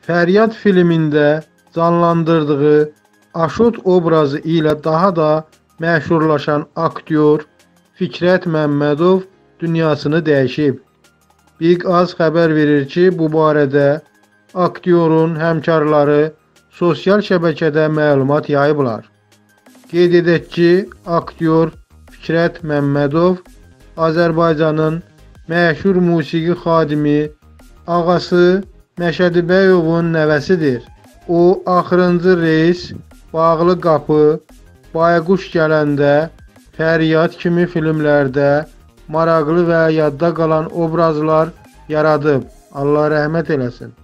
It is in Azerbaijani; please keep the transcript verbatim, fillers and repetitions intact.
Fəryad filmində canlandırdığı Aşot obrazı ilə daha da məşhurlaşan aktyor Fikrət Məmmədov dünyasını dəyişib. Big Az xəbər verir ki, bu barədə aktyorun həmkarları sosial şəbəkədə məlumat yayıblar. Qeyd edək ki, aktyor Fikrət Məmmədov Azərbaycanın məşhur musiqi xadimi ağası Məşədi Bəyovun nəvəsidir. O, Axırıncı Reys, Bağlı Qapı, Bayquş Gələndə, Fəryad kimi filmlərdə maraqlı və yadda qalan obrazlar yaradıb. Allah rəhmət eləsin.